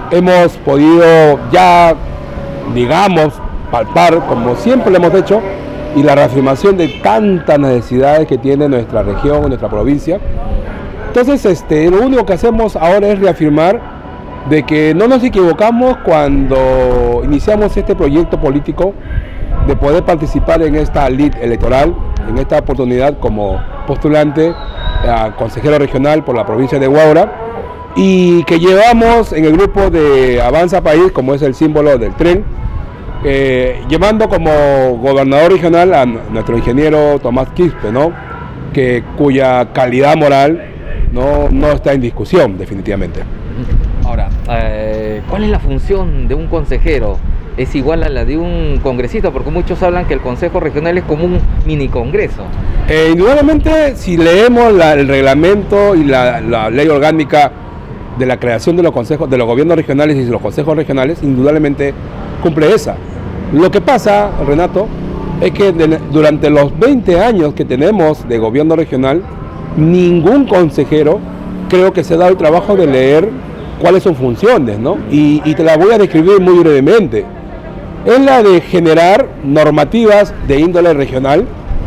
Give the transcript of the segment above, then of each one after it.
hemos podido ya, digamos, palpar, como siempre lo hemos hecho, y la reafirmación de tantas necesidades que tiene nuestra región, nuestra provincia. Entonces, lo único que hacemos ahora es reafirmar de que no nos equivocamos cuando iniciamos este proyecto político de poder participar en esta lid electoral, en esta oportunidad como postulante a consejero regional por la provincia de Huaura, y que llevamos en el grupo de Avanza País, como es el símbolo del tren, llevando como gobernador regional a nuestro ingeniero Tomás Quispe, ¿no? Cuya calidad moral no está en discusión, definitivamente. Ahora, ¿cuál es la función de un consejero? ¿Es igual a la de un congresista? Porque muchos hablan que el Consejo Regional es como un mini congreso. Indudablemente, si leemos el reglamento y la ley orgánica de la creación de los consejos, de los gobiernos regionales y de los consejos regionales, indudablemente cumple esa. Lo que pasa, Renato, es que durante los 20 años que tenemos de gobierno regional, ningún consejero creo que se ha dado el trabajo de leer cuáles son funciones, ¿no? Y te la voy a describir muy brevemente. Es la de generar normativas de índole regional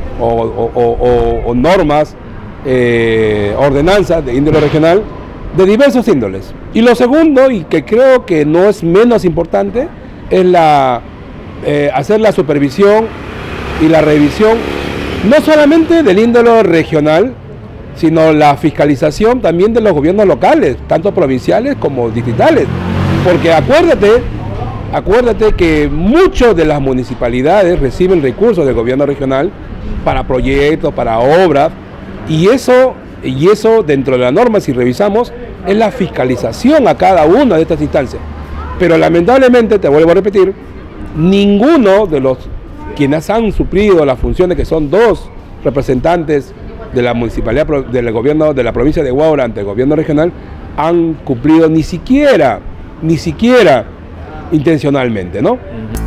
o normas, ordenanzas de índole regional de diversos índoles. Y lo segundo, y que creo que no es menos importante, es hacer la supervisión y la revisión no solamente del índole regional, sino la fiscalización también de los gobiernos locales, tanto provinciales como distritales. Porque acuérdate que muchas de las municipalidades reciben recursos del gobierno regional para proyectos, para obras, y eso dentro de la norma, si revisamos, es la fiscalización a cada una de estas instancias. Pero lamentablemente, te vuelvo a repetir, ninguno de los quienes han suplido las funciones, que son dos representantes de la municipalidad, del gobierno de la provincia de Huaura ante el gobierno regional, han cumplido ni siquiera intencionalmente, ¿no?